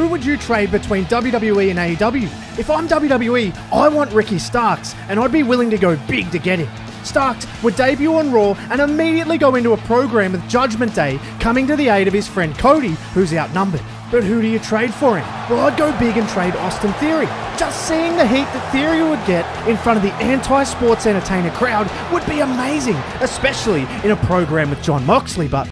Who would you trade between WWE and AEW? If I'm WWE, I want Ricky Starks, and I'd be willing to go big to get him. Starks would debut on Raw and immediately go into a program with Judgment Day, coming to the aid of his friend Cody, who's outnumbered. But who do you trade for him? Well, I'd go big and trade Austin Theory. Just seeing the heat that Theory would get in front of the anti-sports entertainer crowd would be amazing, especially in a program with Jon Moxley, but